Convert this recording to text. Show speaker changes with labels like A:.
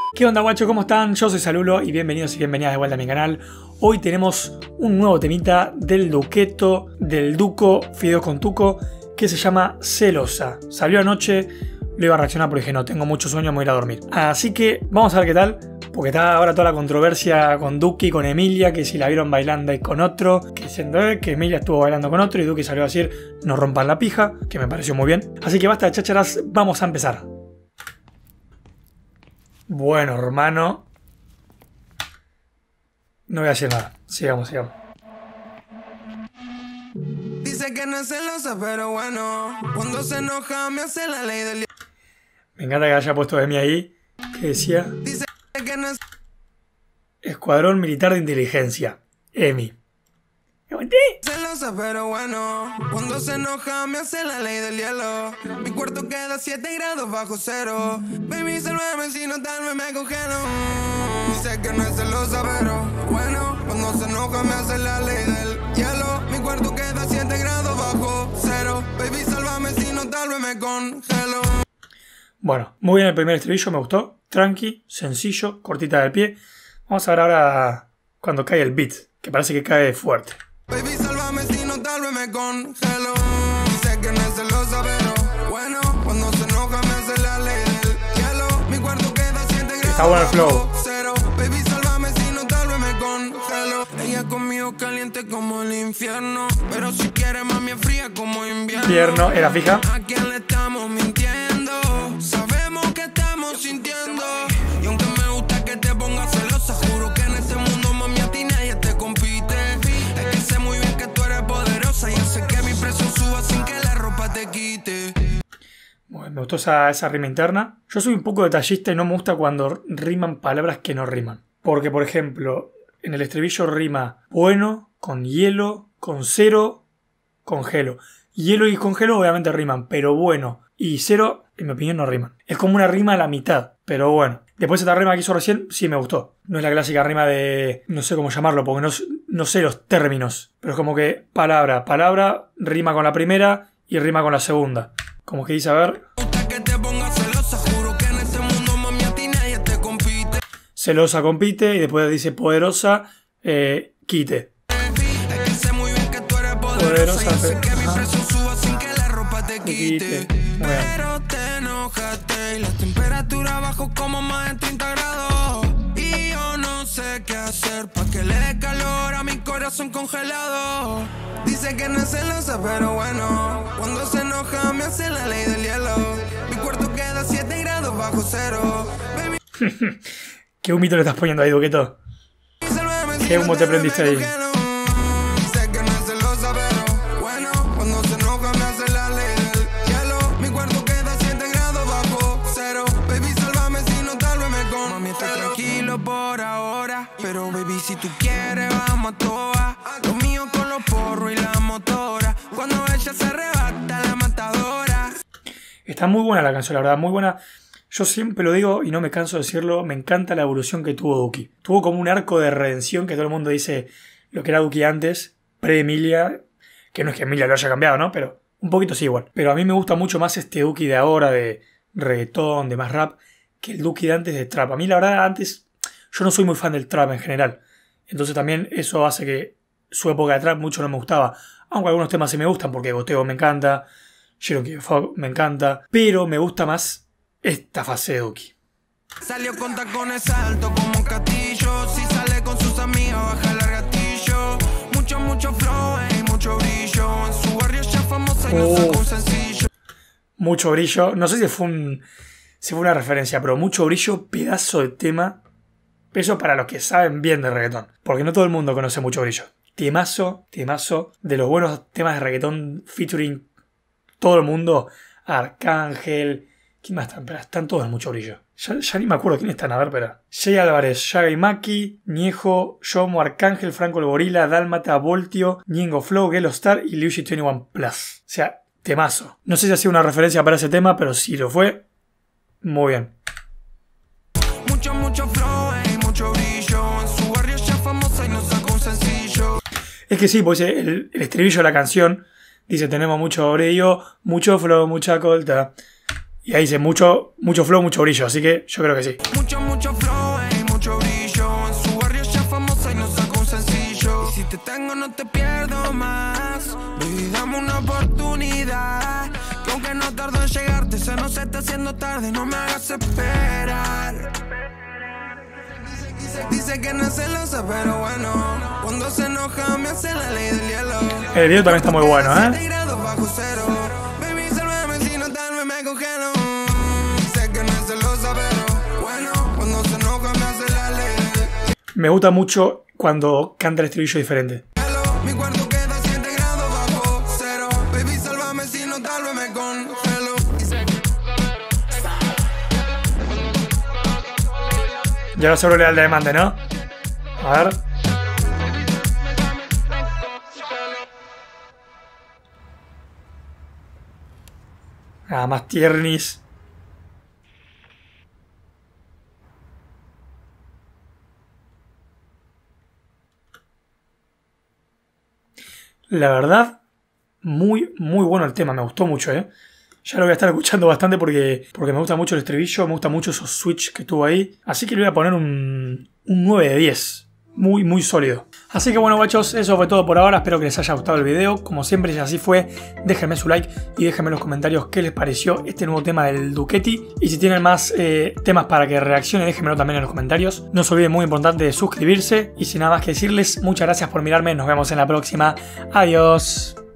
A: ¿Qué onda, guacho? ¿Cómo están? Yo soy Salulo y bienvenidos y bienvenidas de vuelta a mi canal. Hoy tenemos un nuevo temita del Duqueto, del Duco, Fideos con Tuco, que se llama Celosa. Salió anoche, lo iba a reaccionar pero dije no, tengo mucho sueño, me voy a ir a dormir. Así que vamos a ver qué tal, porque está ahora toda la controversia con Duki y con Emilia, que si la vieron bailando y con otro, que diciendo que Emilia estuvo bailando con otro y Duki salió a decir no rompan la pija, que me pareció muy bien. Así que basta de chácharas, vamos a empezar. Bueno, hermano, no voy a decir nada. Sigamos.
B: Dice que no es celosa, pero bueno, cuando se enoja me hace la ley del...
A: Me encanta que haya puesto Emi ahí, que decía...
B: Dice que no es...
A: Escuadrón Militar de Inteligencia. Emi. ¿Me aguanté?
B: Celosa, pero bueno, cuando se enoja me hace la ley del hielo. Mi cuarto queda 7 grados bajo cero. Baby, sálvame si no tal vez me congelo. Dice que no es celosa, pero bueno, cuando se enoja me hace la ley del hielo. Mi cuarto queda 7 grados bajo cero. Baby, sálvame si no tal vez me congelo.
A: Bueno, muy bien el primer estribillo, me gustó. Tranqui, sencillo, cortita del pie. Vamos a ver ahora cuando cae el beat, que parece que cae fuerte.
B: Baby, sálvame si no tal vez me congelo. Dice que no es celosa, pero bueno, cuando se enoja me hace la ley del hielo. Mi cuarto queda 7 grados.
A: Está bueno el flow.
B: Cero. Baby, sálvame si no tal vez me congelo. Ella conmigo caliente como el infierno, pero si quiere mami es fría como invierno.
A: ¿Era fija?
B: ¿A quién le estamos mintiendo? Sabemos que estamos sintiendo. Y aunque me gusta que te pongas celosa, juro que en este mundo mami a ti nadie te compite. Es que sé muy bien que tú eres poderosa y hace que mi presión suba sin que la ropa te quite.
A: Bueno, me gustó esa rima interna. Yo soy un poco detallista y no me gusta cuando riman palabras que no riman. Porque, por ejemplo, en el estribillo rima bueno, con hielo, con cero, con gelo. Hielo y congelo obviamente riman, pero bueno y cero, en mi opinión, no riman. Es como una rima a la mitad, pero bueno. Después esta rima que hizo recién, sí me gustó. No es la clásica rima de... no sé cómo llamarlo, porque no sé los términos. Pero es como que palabra, rima con la primera y rima con la segunda. Como que dice, a ver... Celosa compite y después dice poderosa, quite. Poderosa, quite.
B: Pero te enojaste y la temperatura bajó como más de 30 grados. Y yo no sé qué hacer pa' que le dé calor a mi corazón congelado. Dice que no es celosa, pero bueno, cuando se enoja me hace la ley del hielo. Mi cuarto queda 7 grados bajo cero. Baby,
A: ¿Qué humito le estás poniendo ahí, Duqueto? ¿Qué humo te prendiste ahí?
B: Dice que no es celosa, pero bueno, cuando se enoja me hace la ley del hielo. Mi cuarto queda 7 grados bajo cero. Baby, sálvame si no tal vez me congelo. Mami, estoy tranquilo por ahora, pero baby, si tú quieres vamos a toa. Lo mío con los porros y la motora. Cuando ella se arrebata la matadora.
A: Está muy buena la canción, la verdad, muy buena. Yo siempre lo digo y no me canso de decirlo, me encanta la evolución que tuvo Duki. Tuvo como un arco de redención que todo el mundo dice lo que era Duki antes, pre-Emilia, que no es que Emilia lo haya cambiado, ¿no? Pero un poquito sí igual. Pero a mí me gusta mucho más este Duki de ahora, de reggaetón, de más rap, que el Duki de antes de trap. A mí la verdad antes, yo no soy muy fan del trap en general. Entonces también eso hace que su época de trap mucho no me gustaba. Aunque algunos temas sí me gustan, porque Goteo me encanta, Cherokee Fog me encanta, pero me gusta más esta fase de Duki.
B: Salió con tacones altos como castillo. Si sale con sus amigas baja el gatillo. Mucho flow y mucho brillo. En su barrio ya famosa y no saca un sencillo.
A: Mucho brillo. No sé si fue una referencia, pero mucho brillo, pedazo de tema. Eso para los que saben bien de reggaetón. Porque no todo el mundo conoce mucho brillo. Temazo de los buenos temas de reggaetón featuring todo el mundo. Arcángel. ¿Quién más están? Pero están todos en mucho brillo. Ya ni me acuerdo quién están. A ver, espera. Jay Álvarez, Yaga y Maki, Niejo, Yomo, Arcángel, Franco el Gorila, Dálmata, Voltio, Ñengo Flow, Gelo Star y Liushi 21 Plus. O sea, temazo. No sé si ha sido una referencia para ese tema, pero si lo fue, muy bien.
B: Mucho flow y mucho brillo. En su barrio ya famosa y no saca un sencillo.
A: Es que sí, pues el estribillo de la canción dice tenemos mucho brillo, mucho flow, mucha colta. Y ahí dice mucho flow, mucho brillo, así que yo creo que sí.
B: Mucho flow y mucho brillo. En su barrio ya famosa y no saca un sencillo. Y si te tengo no te pierdo más. Baby, dame una oportunidad. Que aunque no tardo en llegarte, se nos está haciendo tarde. No me hagas esperar. Dice que no es celosa, pero bueno. Cuando se enoja me hace la ley del hielo.
A: El video también está muy bueno, ¿eh?
B: 7 grados bajo cero. Baby, sálvame si no tal vez me congelo. Sé que no es celosa, pero bueno. Cuando se enoja me hace la ley del hielo.
A: Me gusta mucho cuando canta el estribillo diferente.
B: Mi cuarto queda 7 grados bajo cero. Baby, sálvame si no tal vez me congelo.
A: Ya ahora seguro le da el demande, ¿no? A ver. Nada más tiernis. La verdad, muy bueno el tema. Me gustó mucho, ¿eh? Ya lo voy a estar escuchando bastante porque me gusta mucho el estribillo, me gusta mucho esos switch que tuvo ahí. Así que le voy a poner un 9 de 10. Muy sólido. Así que bueno, guachos, eso fue todo por ahora. Espero que les haya gustado el video. Como siempre, si así fue, déjenme su like y déjenme en los comentarios qué les pareció este nuevo tema del Ducati. Y si tienen más temas para que reaccione, déjenmelo también en los comentarios. No se olviden, muy importante, de suscribirse. Y sin nada más que decirles, muchas gracias por mirarme. Nos vemos en la próxima. Adiós.